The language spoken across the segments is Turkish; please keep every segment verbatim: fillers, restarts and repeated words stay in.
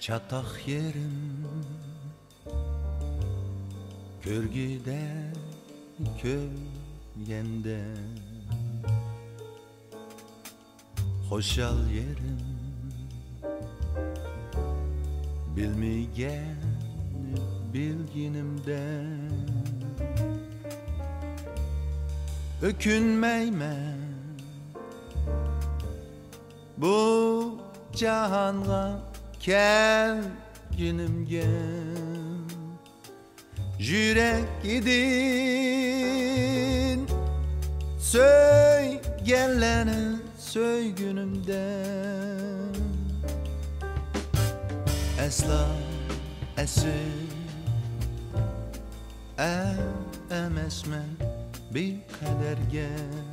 Çatak yerim Körgüde köyende Hoşal yerim Bilmegen bilginimde Ökünmeyme Bu cahanğa kelginimge Jürek idin Söygenleni söygünümde Esla esir Emesmen bir kaderge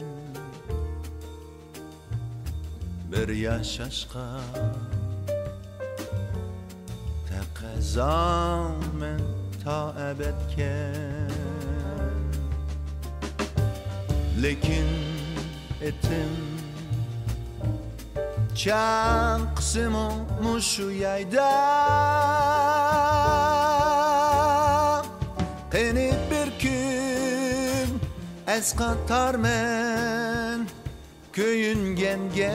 Bir yaşaşka Tekazan men ta ebedke Lekin etim Çan kısım olmuş yayda Qeni bir gün Ez qatar men Köyüngenge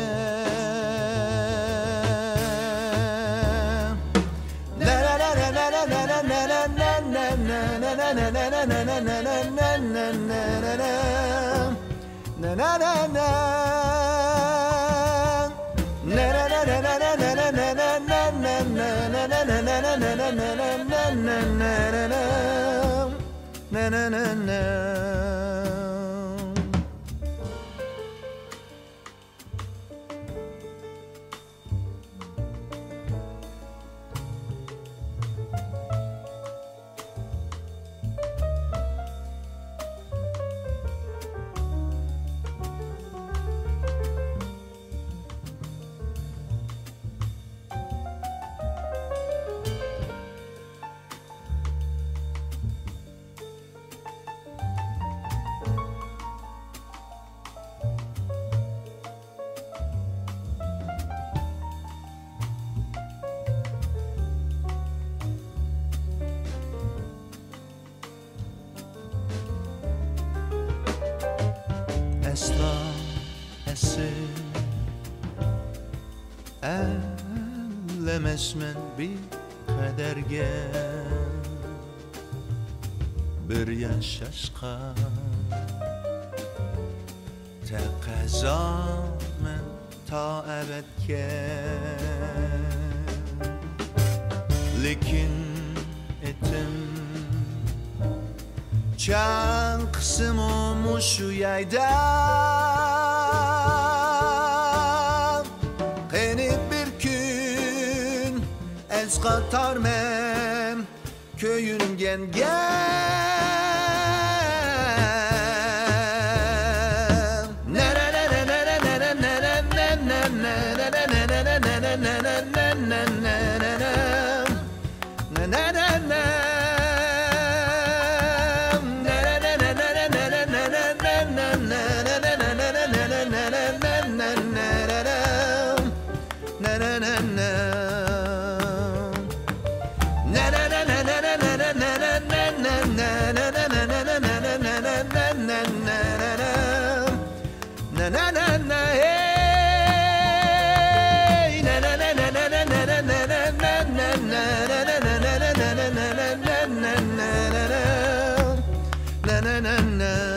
Esla esir Ellemesmen bir kaderge Bir yaşaşka Tekazamen ta ebedke Lekin etim Çan kısım olmuş yayda Qeni bir gün Ez qatar men Köyüngenge na na na